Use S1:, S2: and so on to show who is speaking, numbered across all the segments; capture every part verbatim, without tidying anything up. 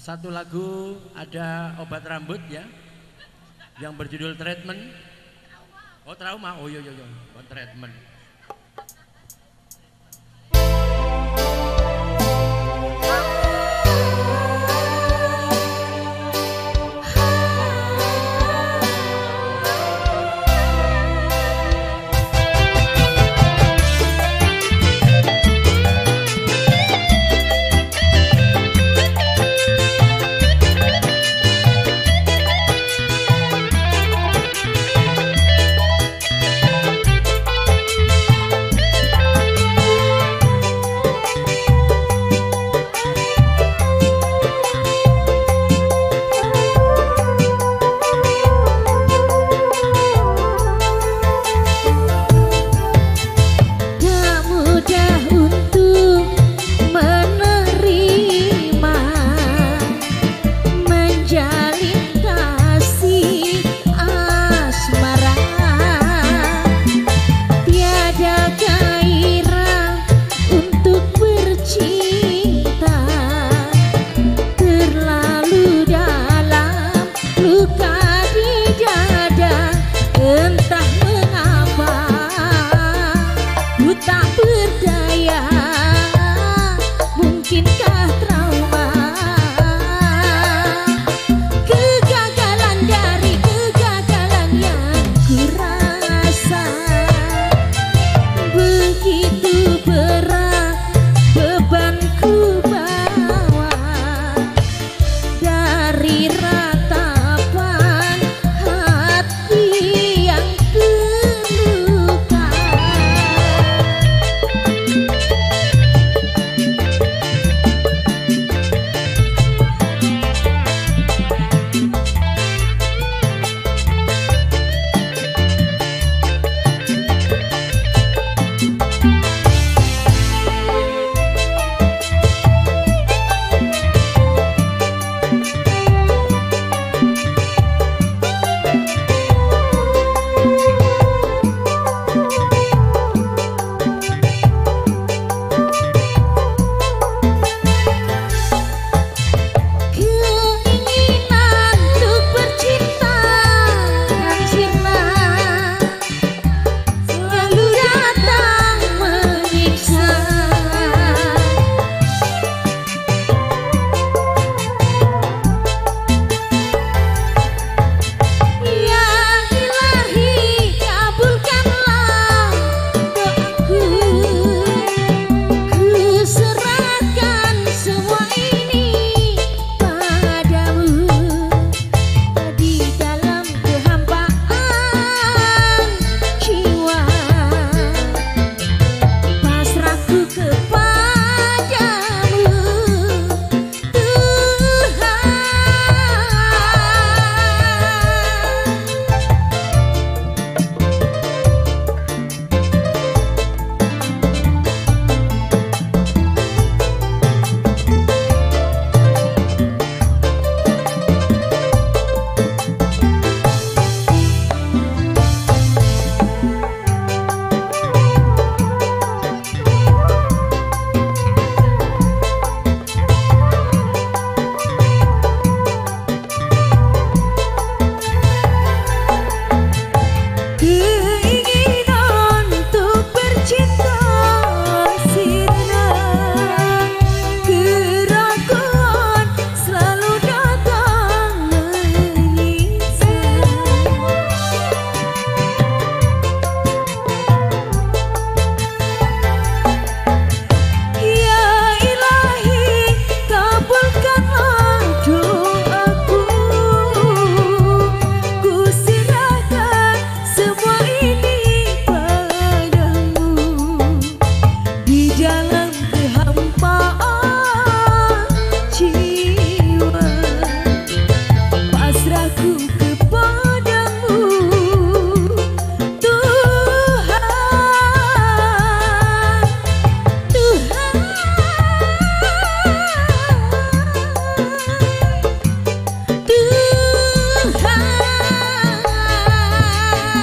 S1: satu lagu ada obat rambut ya, yang berjudul Treatment. Oh trauma, oh iya iya iya, bukan treatment.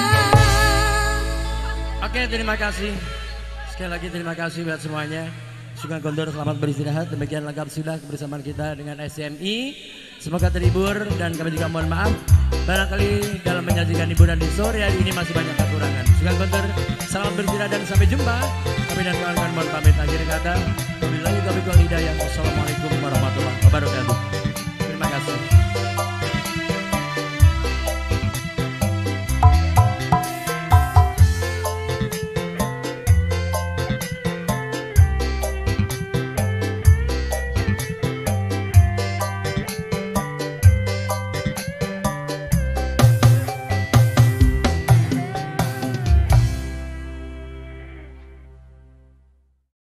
S2: Terima kasih. Sekali lagi terima kasih buat semuanya.
S1: Sugeng Kondur selamat beristirahat. Demikian lengkap sudah kebersamaan kita dengan S M I. Semoga terhibur dan kami juga mohon maaf barangkali dalam menyajikan hiburan di sore hari ini masih banyak kekurangan. Sugeng Kondur selamat beristirahat dan sampai jumpa. Kami dan kawan-kawan mohon pamit akhir kata. Wabillahi taufiq wal hidayah. Wassalamualaikum warahmatullahi wabarakatuh. Terima kasih.